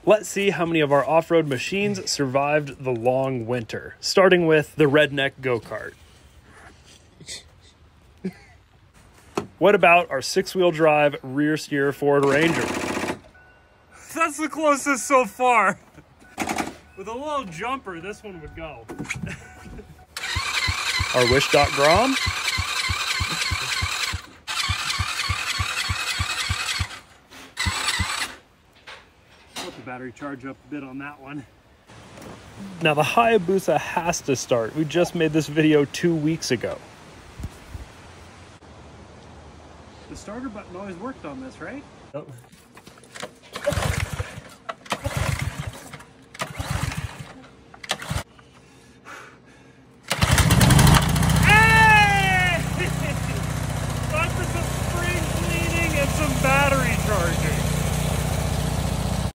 Let's see how many of our off-road machines survived the long winter, starting with the Redneck Go-Kart. What about our 6-wheel drive rear steer Ford Ranger? That's the closest so far. With a little jumper, this one would go. Our Wish.Grom? Let the battery charge up a bit on that one. Now the Hayabusa has to start. We just made this video 2 weeks ago. The starter button always worked on this, right? Oh,